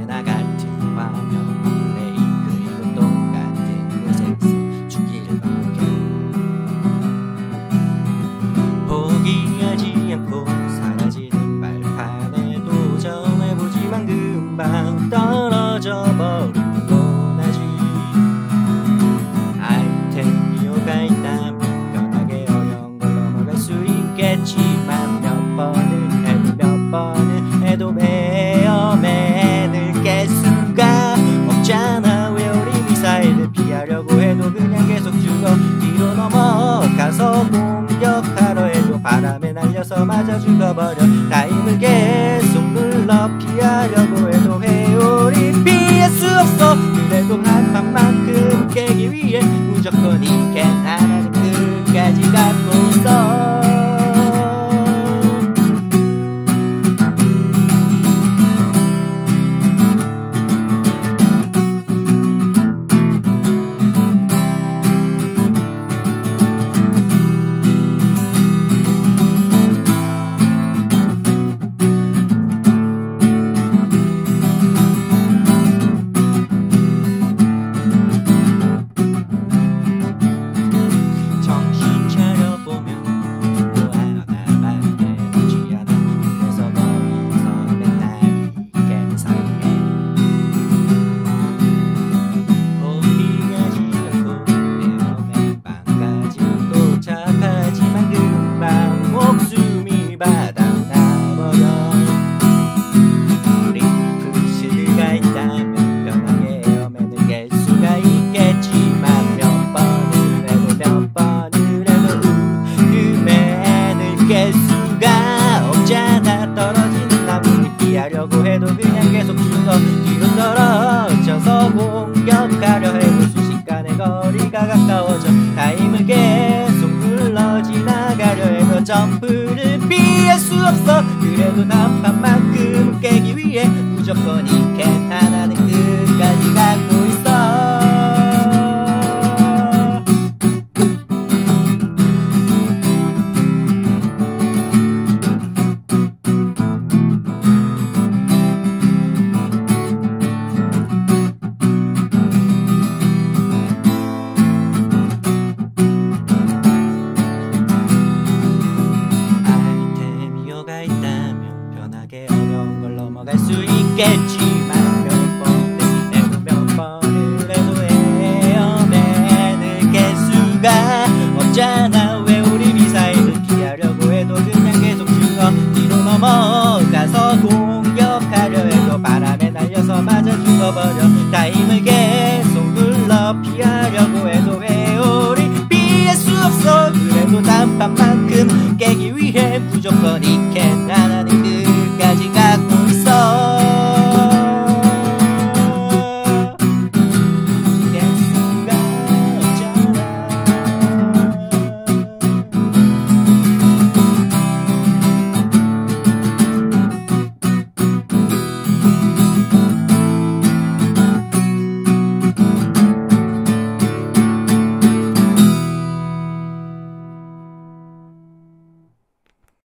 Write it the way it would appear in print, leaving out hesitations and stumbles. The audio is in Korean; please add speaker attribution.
Speaker 1: 언제나 같은 화면 플레이 그리고 똑같은 곳에서 죽기를 바래. 포기하지 않고 사라지는 발판에 도전해보지만 금방 떨어져 버리곤 하지. 아이템이요가 있다면 편하게 어려운 걸 넘어갈 수 있겠지만 몇 번을 해도 베어맨을 깰 수가 없잖아. 왜 우리 미사일을 피하려고 해도 그냥 계속 죽어. 뒤로 넘어가서 공격하려 해도 바람에 날려서 맞아 죽어버려. 타임을 계속 눌러 피하려고 해도 회오리 피할 수 없어. 그래도 한 판만큼 깨기 위해 무조건 이 캔 하나는 끝까지 갖고 있어. 하려고 해도 그냥 계속 죽어. 뒤로 떨어져서 공격하려 해도 순식간에 거리가 가까워져. 타임을 계속 눌러 지나가려 해도 점프를 피할 수 없어. 그래도 난판만큼 깨기 위해 무조건 이 캔 하나는 끝까지 갖고 있어. 어려운 걸 넘어갈 수 있겠지만 몇 번을 해도 에어맨을 깰 수가 없잖아. 왜 우리 미사일을 피하려고 해도 그냥 계속 죽어. 뒤로 넘어가서 공격하려 해도 바람에 날려서 맞아 죽어버려. 타임을